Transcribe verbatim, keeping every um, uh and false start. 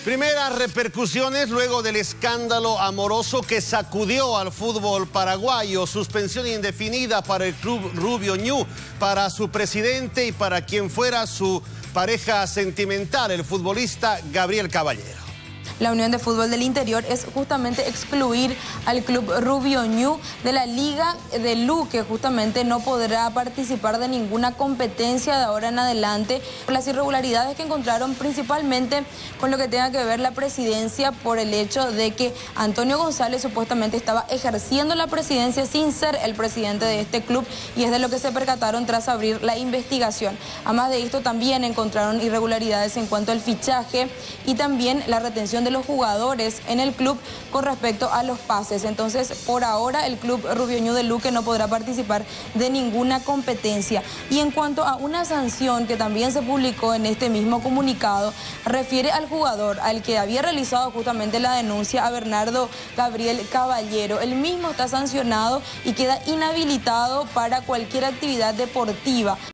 Primeras repercusiones luego del escándalo amoroso que sacudió al fútbol paraguayo. Suspensión indefinida para el club Rubio Ñu, para su presidente y para quien fuera su pareja sentimental, el futbolista Gabriel Caballero. La Unión de Fútbol del Interior es justamente excluir al club Rubio Ñu de la Liga de Lu, que justamente no podrá participar de ninguna competencia de ahora en adelante por las irregularidades que encontraron principalmente con lo que tenga que ver la presidencia, por el hecho de que Antonio González supuestamente estaba ejerciendo la presidencia sin ser el presidente de este club, y es de lo que se percataron tras abrir la investigación. Además de esto, también encontraron irregularidades en cuanto al fichaje y también la retención de los jugadores en el club con respecto a los pases. Entonces, por ahora, el club Rubio Ñu de Luque no podrá participar de ninguna competencia. Y en cuanto a una sanción que también se publicó en este mismo comunicado, refiere al jugador al que había realizado justamente la denuncia, a Bernardo Gabriel Caballero. El mismo está sancionado y queda inhabilitado para cualquier actividad deportiva.